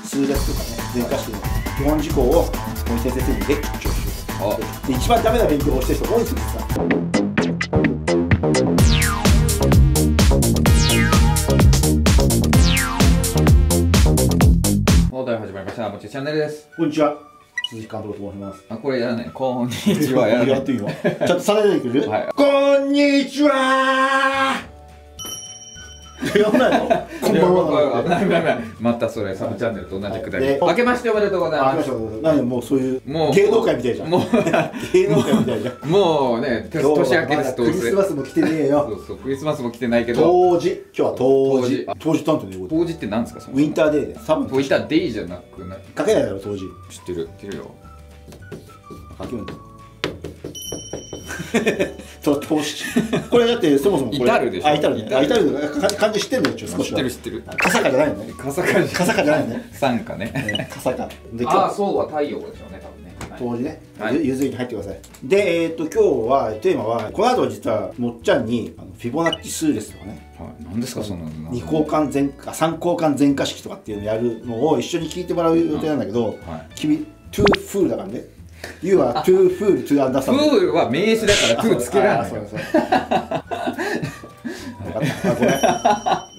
数列とかね、全化式の基本事項を森先生にレクチャーしよう。一番ダメな勉強をしてる人多いんですよ、実は。 始まりました。もちチャンネルです。 こんにちは。鈴木監督と申します。 あ、これやらない。こんにちは。やらない。 やっていいの？ちゃんとされてくる？ はい。 こんにちは。やらないの？こんばんは。 危ない危ない危ない。またそれサブチャンネルと同じくだり。明けましておめでとうございます。 何もうそういう芸能界みたいじゃん。もう芸能界みたいじゃん。 もうね、年明けです。 クリスマスも来てねえよ。 そうそう、クリスマスも来てないけど。 冬至。今日は冬至。冬至担当で。 冬至って何ですか？ ウィンターデーで。 ウィンターデイじゃなくない？ 書けないだろ冬至。 知ってる。知ってるよ。 書けるんだ。投資これだってそもそもこれ至るでしょ。 至る漢字知ってんのよ。少しは知ってる知ってる。 カサカじゃないのね。 カサカじゃないのね。 参加ね。 カサカで、ああそうは太陽でしょうね、多分ね。 冬至ね。ゆずりに入ってください。で今日はテーマはこの後実はもっちゃんにフィボナッチ数列とかね。 何ですかその 2交換全化3交換全化式とかっていうのをやるのを一緒に聞いてもらう予定なんだけど、君トゥーフールだからね。You are too fool to understand. フールは名詞だからトゥーつけられない。分かった。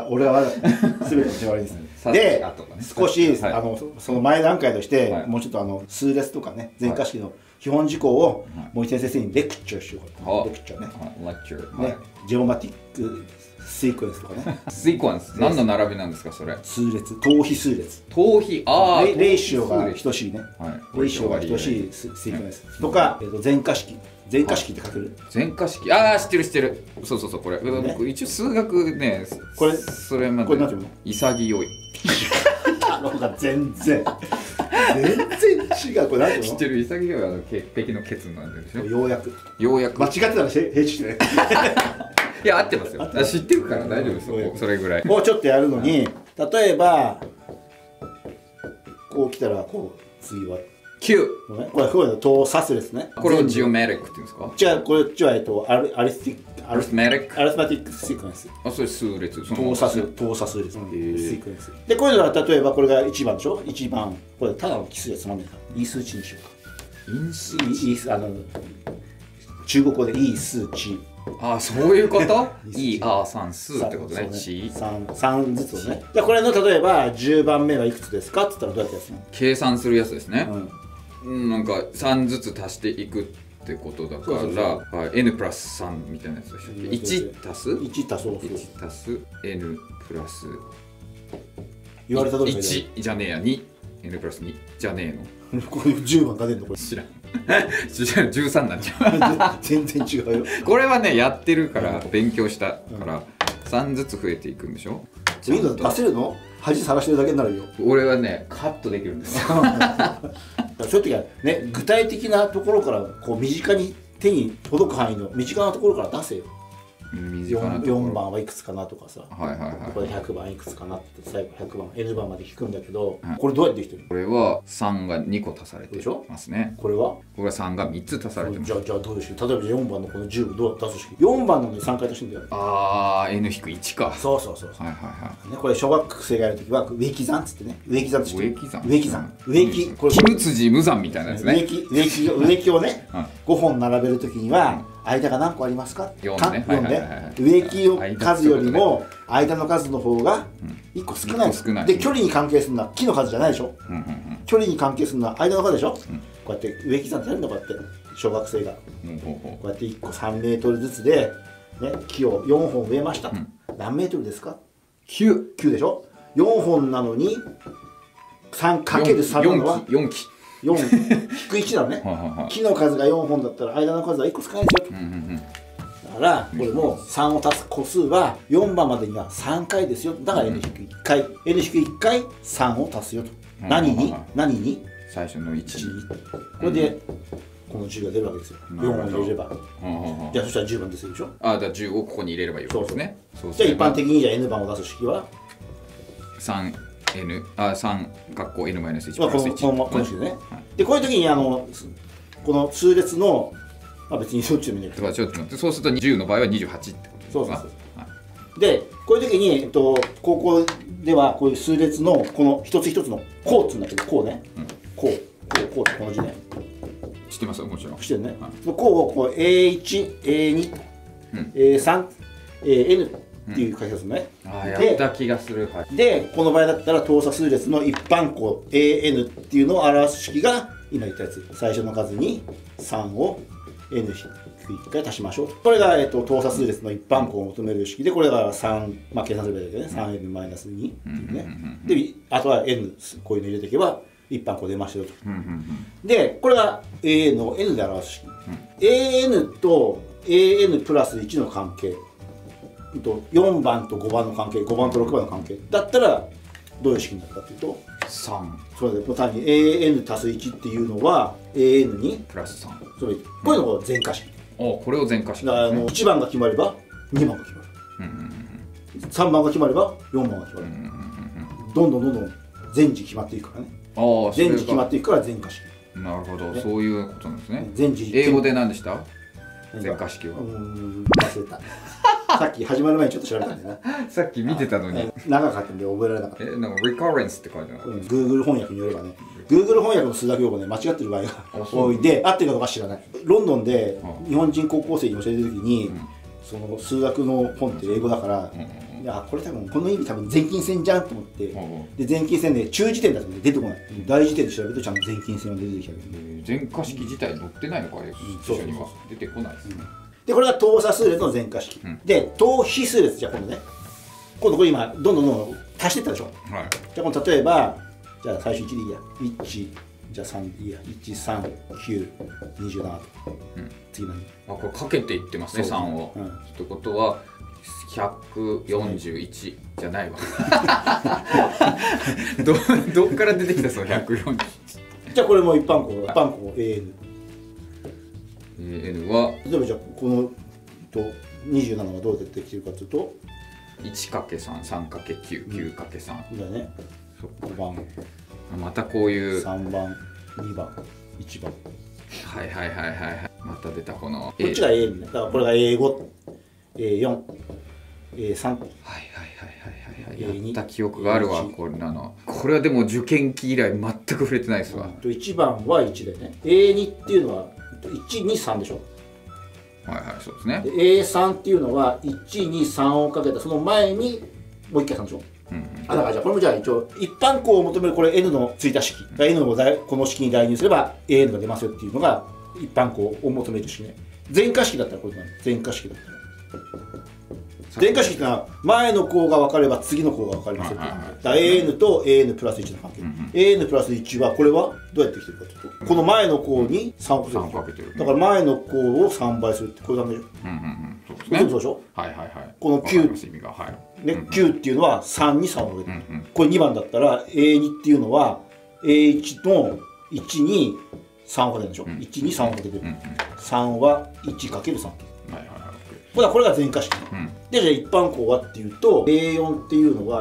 俺は全ての手割りです。で、少しその前段階としてもうちょっと数列とかね全化式の基本事項を森先生にレクチャーしよう。レクチャーね。ジオマティックシークエンスとかね。 シークエンス。何の並びなんですかそれ？ 数列、等比数列。 等比、ああ。 レーシオが等しいね。レーシオが等しいシークエンスとか全化式。全化式って書ける？全化式、ああ知ってる知ってる。そうそうそうこれ。僕一応数学ね。 これそれまで。 これなんていうの？ 潔い。 全然違う。これ何ていうの？ 知ってる。潔いは潔癖のケツなんでしょ。 ようやく間違ってたら編集してね。 いや合ってますよ。知ってるから大丈夫ですよ。それぐらいをちょっとやるのに、例えばこう来たらこう次は 9。 これこういうの等差数ですね。 これをジオメトリックっていうんですか？ じゃあこれはアリスティックシークエンス。 あ、それ数列。 等差数列。シークエンス。でこういうのは例えばこれが1番でしょ。1番これただの奇数でつまんないから因数値にしようか。 因数中国語で因数値。 あ、そういうこと？算数ってことね。 3ずつをね。じゃあこれの例えば10番目はいくつですかって言ったらどうやってやつの？ 計算するやつですね。なんか3ずつ足していくってことだからn プラス3みたいなやつでしょ。1足す 1 足す n プラス言われた通り 1じゃねえや 2n プラス2じゃねえの。これ10番が出るのこれ？ 知らん。13になっちゃう。全然違うよ。 これはねやってるから勉強したから3ずつ増えていくんでしょ。 いいの出せるの？恥さらしてるだけになるよ。 俺はねカットできるんですよ。 そういう時はね具体的なところからこう身近に手に届く範囲の身近なところから出せよ。4番はいくつかなとかさ、これ100番いくつかなって最後100番 N 番まで引くんだけど、これどうやってできてるの？ これは3が2個足されてますね。 これは 3が3つ足されてます。 じゃあどうでしょう。例えば4番のこの10どう出す式4番なのに3回足してんだよ。 n-1 か。 そうこれ小学生がやるときは植木算っつってね。植木算金辻無惨みたいなやつね。 植木をね5本並べるときには間が何個ありますか？4ね。植木の数よりも間の数の方が1個少ない。で距離に関係するのは木の数じゃないでしょ。距離に関係するのは間の数でしょ。こうやって植木算ってやるんだこうやって小学生がこうやって1個3メートルずつで木を4本植えました。何メートルですか？9でしょ。4本なのに 3×3 なのは 4期。 4引く1だね。木の数が4本だったら間の数は1個少ないですよ。だからこれも3を足す個数は4番までには3回ですよ。だから n-1 回 n-1 回3を足すよと。何に最初の1。 これでこの10が出るわけですよ。4を入れれば。じゃあそしたら10番出るでしょ。 だから10をここに入れればいいわけですね。 じゃあ一般的にじゃあ n 番を出す式は 3 括弧 n-1 プラス1。 この式でね。でこういう時にこの数列の別にどっちでもいいんだけど、 ちょっと待って、そうすると10の場合は28ってことですか？ そうでこういう時に高校ではこういう数列のこの一つ一つの項っつうんだけど、項ね、項ってこの字ね。 知ってますよ、もちろん。 知ってるね。その項をこう A1、A2、A3、N っていう書き方するね。 やった気がする。 で、この場合だったら等差数列の一般項 AN っていうのを表す式が今言ったやつ。最初の数に3を N 引く1回足しましょう。これが、等差数列の一般項を求める式で、これが3、まあ計算すればいいけどね、3N-2 っていうね。で、あとは N、こういうの入れていけば、一般項出ましたよと。で、これが A の N で表す式。AN と AN プラス1の関係。4番と5番の関係、5番と6番の関係だったらどういう式になるかというと 3。 それで単に AN 足す1っていうのは AN にプラス3。 それこういうのを全化式。 これを全化式。 1番が決まれば2番が決まる。3番が決まれば4番が決まる。どんどん全時決まっていくからね。全時決まっていくから全化式。 なるほど、そういうことなんですね。 全時英語で何でした？全化式は。 忘れた。さっき始まる前にちょっと調べたんだよな。 さっき見てたのに。 長かったんで覚えられなかった。 なんか recurrence って書いてある。 Google 翻訳によればね、Google 翻訳の数学用語ね、間違ってる場合が多いんで、合ってるかどうか知らない。ロンドンで日本人高校生に教えてる時に、その数学の本って英語だから、いや、これ多分この意味多分全近線じゃんと思って、で全近線で中時点だと出てこない。大時点で調べるとちゃんと全近線が出てきたけど、 全化式自体載ってないのか、書には出てこないですね。 でこれが等差数列の全化式、で等比数列。じゃあ今度ね、今度これ今どんどん足していったでしょ。じゃあこの例えば、じゃあ最初1でいいや、1じゃあ3でいいや、13927と、次何？ これかけていってますね、3を。ってことは141じゃないわ。どっから出てきたその141。 じゃあこれも一般項 AN。 N は例えばじゃあこの27はどう出てきてるかというと 1×3、3×9、9×3 だよね。5番、 またこういう 3番、2番、1番。 はいはいはいはい。また出たこのこっちが A だからこれが A5、A4、A3。はいはいはいはいはい。やった記憶があるわ、こんなの。これはでも受験期以来全く触れてないですわ。 1番は1だよね。A2 っていうのは1、2、3でしょ。 はいはい、そうですね。 で A3 っていうのは1、2、3をかけたその前にもう1回3でしょ。だからじゃあこれもじゃあ一応一般項を求めるこれ N のついた式、N をこの式に代入すれば AN が出ますよっていうのが一般項を求める式ね。全化式だったらこれ何？全化式だったら。全化式ってのは前の項が分かれば次の項が分かりますよっていう。だから AN と AN プラス1の関係。AN プラス1はこれはどうやってきてるかというと、この前の項に3をかけてる。だから前の項を3倍するってこれなんでしょ。そうでしょ。 はいはいはい。 この9ね、9っていうのは3に3をかけてる。これ2番だったら A2 っていうのは A1 の1に3をかけてるでしょ。1に3をかけてる。3は 1×3。これが全化式。でじゃあ一般項はっていうと A4 っていうのは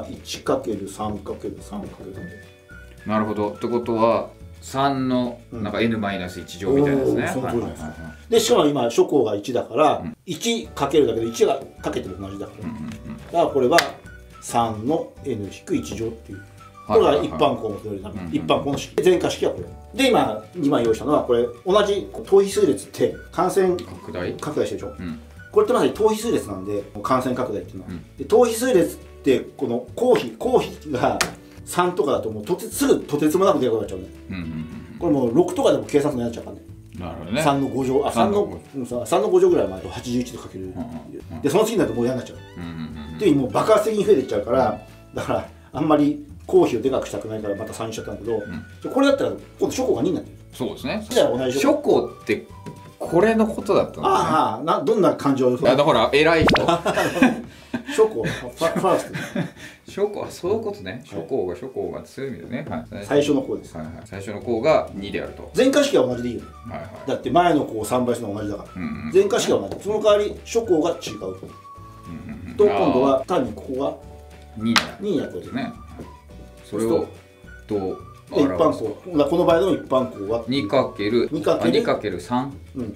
1×3×3×3。 なるほど。ってことは3のなんか N-1 乗みたいなですね。 でしかも今初項が1だから1かけるだけで1がかけても同じだから、だからこれは3の N-1 乗っていう、これが一般項を求めるための一般項の式。全化式はこれで、今2枚用意したのはこれ同じ等比数列って間線拡大してるでしょ。これってまさに等比数列なんで間線拡大っていうのは、で等比数列ってこの項比が3とかだともうすぐとてつもなくでかくなっちゃうね。これもう6とかでも計算するのやっちゃうからね。 なるほどね。 3の5乗、3の5乗ぐらい前と81でかける。でその次になるともう嫌になっちゃう。っていうもう爆発的に増えていっちゃうから、だからあんまり項比をでかくしたくないからまた3にしちゃったんだけど、これだったら今度初項が2になってる。 そうですね。 じゃあ同じ初項ってこれのことだったんですね。 ああ、どんな感情をほら偉い人。 初項、ファースト。 初項、そういうことね。初項が強い意味でね。 最初の項です。 最初の項が2であると。 全化式は同じでいいよね。だって前の項を3倍するのは同じだから。全化式は同じ。その代わり初項が違うと。今度は単にここが2になるわけですね。 それをどう一般項、この場合の一般項は 2×3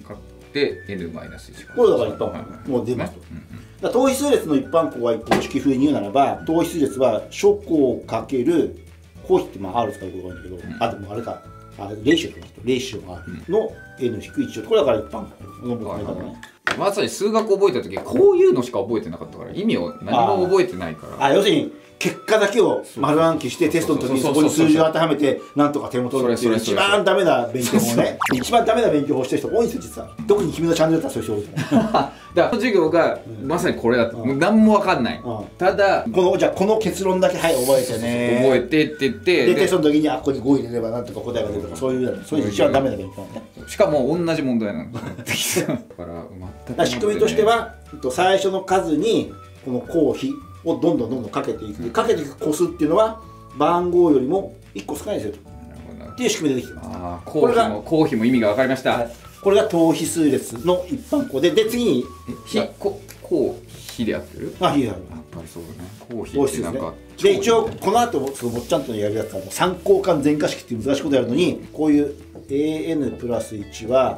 で n-1。 これだから一般項もう出ますと。等比数列の一般項は公式風に言うならば、等比数列は諸項かける項比ってR 使うことが多いんだけど、でもあれか、レーシオがの n-1乗。これだから一般項の僕の方ね。 まさに数学覚えた時こういうのしか覚えてなかったから意味を何も覚えてないから。 要するに結果だけを丸暗記してテストの時にそこに数字を当てはめてなんとか点を取るっていう一番ダメな勉強法ね。一番ダメな勉強法してる人多いんですよ実は。特に君のチャンネルだったらそういう人多いと思う。 だから授業がまさにこれだと何も分かんない。ただじゃあこの結論だけ覚えてね。 覚えてって言ってでテストの時にここに5入れればなんとか答えが出るとかそういう一番ダメな勉強ね。 しかも同じ問題なんですだから仕組みとしては最初の数にこの項比をどんどんかけていく個数っていうのは番号よりも1個少ないですよとっていう仕組みでできてます。 項比も意味が分かりました。 これが等比数列の一般項で次に項比でやってる？ 比である。 やっぱりそうだね。項比ってなんかで一応この後そのもっちゃんとのやるやつは参考間全化式っていう難しいことやるのにこういう an プラス1は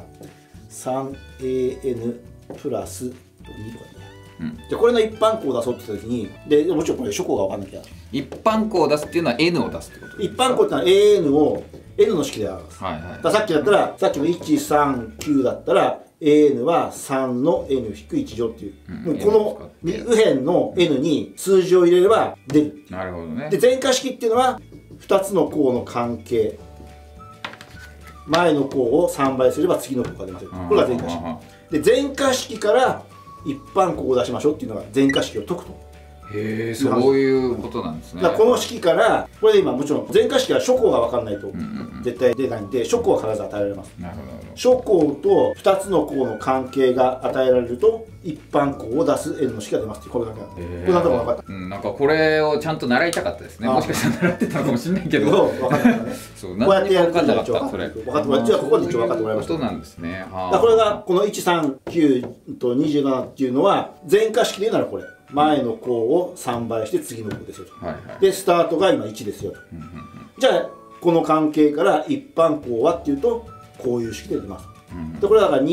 3an プラス2とかね。じゃこれの一般項を出そうって言った時にもちろんこれ諸項が分かんなきゃ一般項を出すっていうのは n を出すってこと一般項ってのは an を n の式で表す。さっきだったらさっきの139だったら an は3の n-1 乗っていう、もうこの右辺の n に数字を入れれば出る。 なるほどね。 で全化式っていうのは2つの項の関係、前の項を3倍すれば次の項が出ます。これが全化式で全化式から一般項を出しましょうっていうのが全化式を解くと。 へえ、そういうことなんですね。 この式からこれで今もちろん全化式は諸項が分かんないと絶対出ないんで諸項は必ず与えられます。諸項と2つの項の関係が与えられると一般項を出す n の式が出ますっていうこれだけなんで。これなんとか分かった。 なんかこれをちゃんと習いたかったですね。もしかしたら習ってたのかもしれないけど分かったね。こうやってやると分かった。それ分かった。じゃあここで一応分かってもらいました。 そうなんですね。 これがこの139と27っていうのは全化式で言うならこれ前の項を3倍して次の項ですよと。でスタートが今1ですよと。じゃあこの関係から一般項はっていうとこういう式で出ます。でこれだから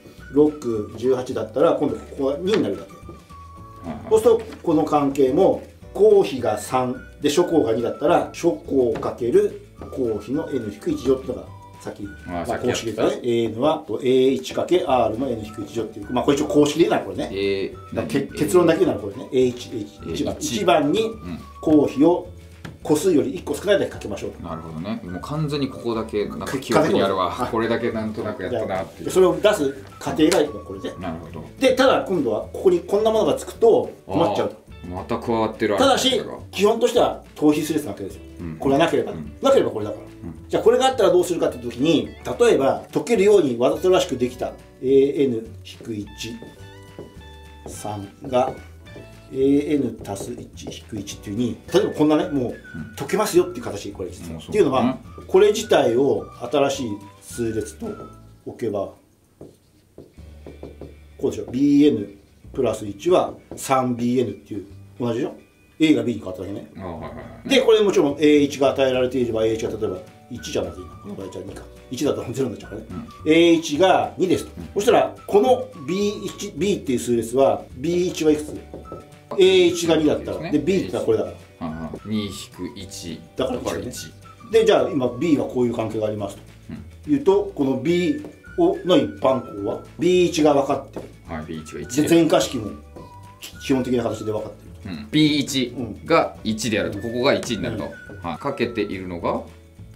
2、6、18だったら今度ここが2になるだけ。そうするとこの関係も項比が3で諸項が2だったら諸項かける項比の n-1 乗っていうのがさっき公式でね an は a1×r の n-1 乗っていうこれ一応公式で言うならこれね結論だけ言うならこれね 1番に項比を個数より1個少ないだけかけましょう。 なるほどね。もう完全にここだけなんか記憶にあるわ。これだけなんとなくやったなっていう。 それを出す過程がこれで。 なるほど。 でただ今度はここにこんなものがつくと困っちゃうと。 また加わってる。 ただし基本としては等比数列なわけですよ。これがなければなければこれだから。じゃあこれがあったらどうするかって時に例えば解けるようにわざとらしくできた an-1 3が an 足す1引く1っていう風に例えばこんなねもう解けますよっていう形これ実はっていうのはこれ自体を新しい数列と置けばこうでしょ bn プラス1は 3bn っていう同じでしょ A が B に変わっただけね。でこれもちろん A1 が与えられていれば A1 が例えば1じゃなくていいなこの場合じゃあ2か1だと0になっちゃうからね、A1 が2ですと、そしたらこの B っていう数列は B1 はいくつ A1 が2だったらで B ってのはこれだから 2-1 だから1でじゃあ今 B はこういう関係がありますというとこの B の一般項は B1 が分かってる。 B1 が1 で全化式も基本的な形で分かってる。 B1 が1であるとここが1になるとかけているのが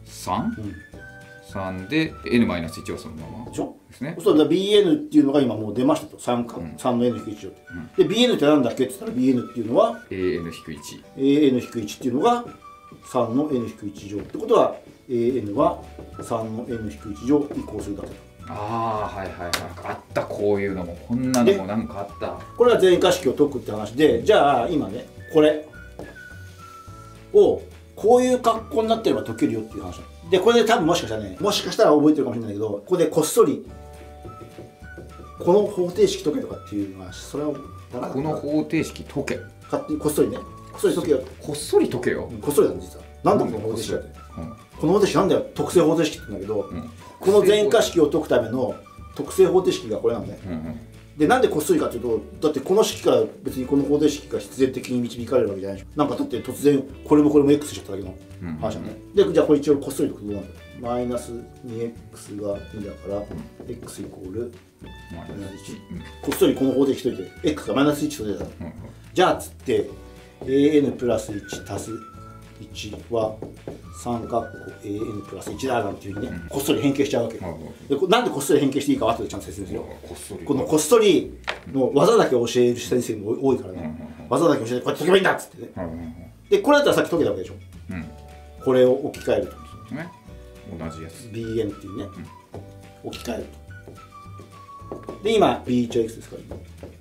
3?3 で n-1 はそのままですね。 そうすると Bn っていうのが今もう出ましたと3の n-1 乗ってで Bn って何だっけって言ったら Bn っていうのは an-1 an-1 っていうのが3の n-1 乗ってことは an は3の n-1 乗移行するだけと。 あったこういうのもこんなのもなんかあった。 これが全化式を解くって話でじゃあ今ねこれをこういう格好になってれば解けるよっていう話でこれで多分もしかしたら覚えてるかもしれないけどここでこっそりこの方程式解けとかっていうのはそれはこの方程式解け勝手にこっそりねこっそり解けよこっそり解けよこっそりなん実はなんだこの方程式だってこの方程式なんだよ特性方程式って言うんだけどこの全化式を解くための特性方程式がこれなんね。でなんでこっそりかというと、だってこの式から別にこの方程式が必然的に導かれるわけじゃないでしょ。なんかだって突然これもこれも x しちゃっただけの話なんね。でじゃあこれ一応こっそりとどうなる？マイナス 2x が2だから、x イコールマイナス1、こっそりこの方程式といて x がマイナス1と出た、じゃあつって an プラス1足す1は3括弧 an プラス1だなんていうふうにね、こっそり変形しちゃうわけ。でなんでこっそり変形していいかは後でちゃんと説明するよ。このこっそりの技だけ教える先生も多いからね、技だけ教えてこうやって解けばいいんだっつってね。でこれだったらさっき解けたわけでしょ。これを置き換えると同じやつ bn っていうね、置き換えると。で今 b1 は x ですから、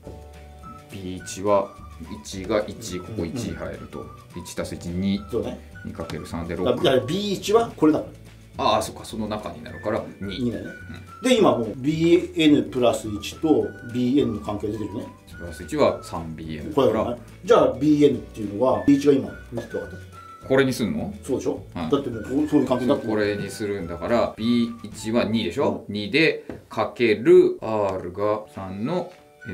b1 は1が1、ここ1入ると1足す1、2、 そうね、 2×3 で6。 だから b1 はこれだから、 ああそっか、その中になるから2 だよね。で今もう bn プラス1と bn の関係出てるね。 プラス1は 3bn これだから、じゃあ bn っていうのは b1 が今2って分かった。 これにすんの？ そうでしょ、だってもうそういう関係だって。 これにするんだから b1 は2でしょ、2でかける r が3の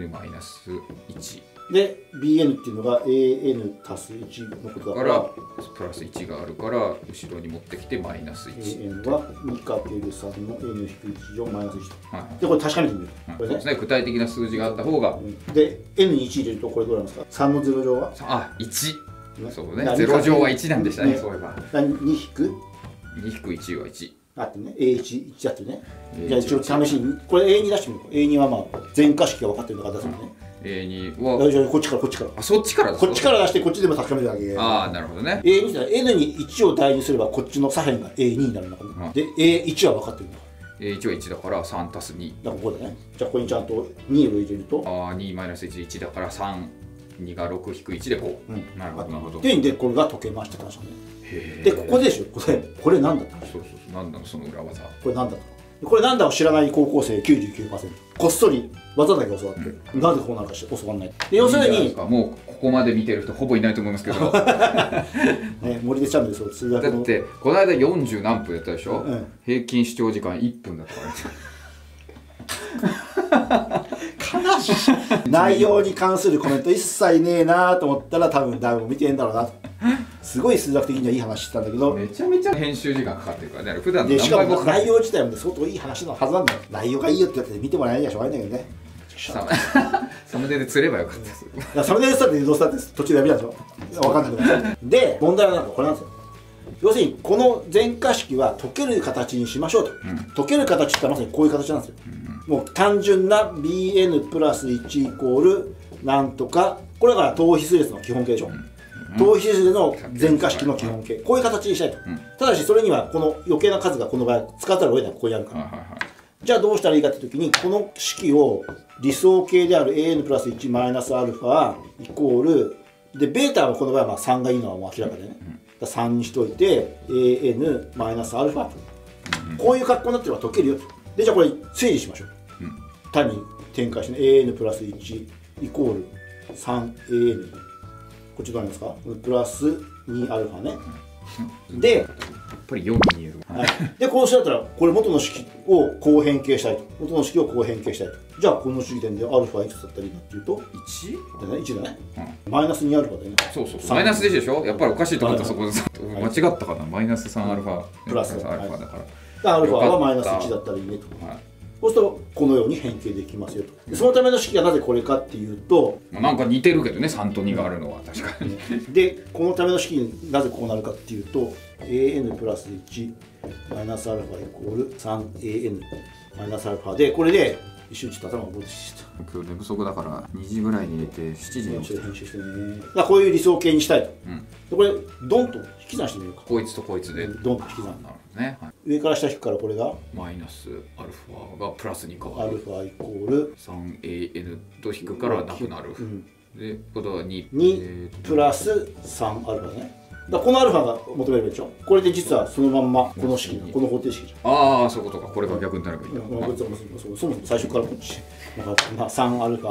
n-1 で bn っていうのが an 足す1のことだからプラス1があるから後ろに持ってきてマイナス1 an は 2×3 の n-1 乗マイナス1と、でこれ確かめてみる、これね、 具体的な数字があった方が、 で n に1入れるとこれどうなんですか。3の0乗は 1、そうね、0乗は1なんでしたね、そういえば。 2引く 1は1。 あってね、A1 だってね。じゃあ一応試しに、これ A2 出してみる。A2 はまあ、全化式が分かってるから出すのね。 A2 は。 じゃあこっちからこっちから。 あ、そっちからこっちから出して、こっちでも確かめるだけ。 ああ、なるほどね。 A2 って N に1を代入すれば、こっちの左辺が A2 になるんだから。で、A1 は分かってるんだ。 A1 は1だから3足す2。 だからここだね。じゃあここにちゃんと2を入れると。 ああ、2マイナス1で1だから3。2が6引く1で5。なるほど、なるほど。 で、これが解けましたって話なんね。で、ここでしょ、これなんだったそうそうそう、なんだのその裏技。 これなんだと。これなんだを知らない高校生 99%。こっそり技だけ教わって、なぜこうなるか教わらない。で、要するに。 もうここまで見てる人ほぼいないと思いますけど。 ね、森出チャンネルそう数学の。だって、この間40何分やったでしょ、平均視聴時間1分だったからね。 悲しい。内容に関するコメント一切ねえなと思ったら多分誰も見てんだろうなと。すごい数学的にはいい話してたんだけど、 めちゃめちゃ編集時間かかってるからね。普段の何倍もかかる。しかも内容自体も相当いい話のはずなんだよ。内容がいいよって言って見てもらえないにはしょうがないんだけどね。 サムネイル釣ればよかったです。 サムネイルしたってどうしたって途中でやめたでしょ。分かんなくなる。で問題はなんかこれなんですよ。要するにこの全化式は解ける形にしましょうと。解ける形ってまさにこういう形なんですよ。もう単純な bn プラス1イコールなんとか、これが等比数列の基本形でしょ。等比数列の全化式の基本形、こういう形にしたいと。ただしそれにはこの余計な数がこの場合使ったら得ない、ここにあるから。じゃあどうしたらいいかって時に、この式を理想形である an プラス1マイナスアルファイコールで、ベータはこの場合はまあ3がいいのはもう明らかでね、3にしといて an マイナスアルファと、こういう格好になってれば解けるよと。でじゃあこれ整理しましょう。単に展開して、ね、an プラス1イコール 3an、 こっちどうなんですか、プラス 2α ね。でやっぱり4に見える。 でこうしだったらこれ元の式をこう変形したいと。元の式をこう変形したいと。じゃあこの式点で α いくつだったらいいかっていうと 1? だね、1だね、マイナス 2α だよね。 そうそう、マイナスでしょ。やっぱりおかしいと思った。そこで間違ったかな。マイナス 3α プラス α だから、 α はマイナス1だったらいいねと。そうするとこのように変形できますよと。そのための式がなぜこれかっていうと、 なんか似てるけどね、3と2があるのは確かに。 でこのための式になぜこうなるかっていうと、 an プラス1マイナス α イコール 3an マイナス α で、これで一瞬ちょっと頭がぼーっとしてた。 今日寝不足だから2時ぐらいに入れて7時に起きて編集してね。だからこういう理想形にしたいと。でこれドンと引き算してみようか。 こいつとこいつでドンと引き算。 なるほどね。 上から下引くからこれがマイナスアルファがプラスに変わる。 アルファイコール 3an と引くからなくなる。でことは 2プラス 3α ね。だこのアルファが求めればいいでしょ。これで実はそのまんまこの式、この方程式じゃん。 ああ、そういうことか。これが逆になればいいんだ。 そもそも最初からこっちだから、まあ、3α プ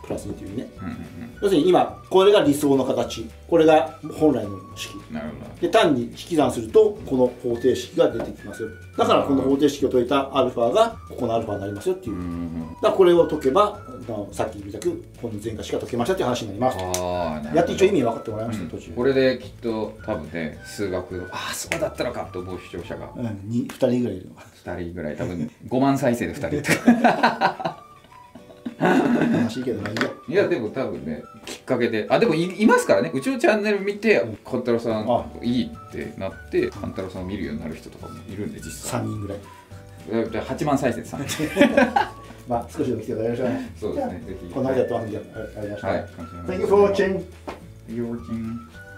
プラス2というね、要するに今これが理想の形、これが本来の式で、単に引き算するとこの方程式が出てきますよ。だからこの方程式を解いたアルファがここのアルファになりますよっていう。だからこれを解けばさっき見たくこの全化式が解けましたっていう話になります。やって一応意味分かってもらいました、途中。 これできっと多分ね、数学そうだったのかと思う視聴者が 2人ぐらいいる。 2人ぐらい、多分5万再生で2人とか。 悲しいけどいやでも多分ね、きっかけででもいますからね、うちのチャンネル見てカンタロウさんいいってなってカンタロウさんを見るようになる人とかもいるんで、実際 3人ぐらい。 じゃあ8万再生で3人。 まあ少しでも来てくださいましょうね。 そうですね、ぜひこんなことやってますんで、ありがとうございました。 はい、 Thank you for watching. Thank you for watching.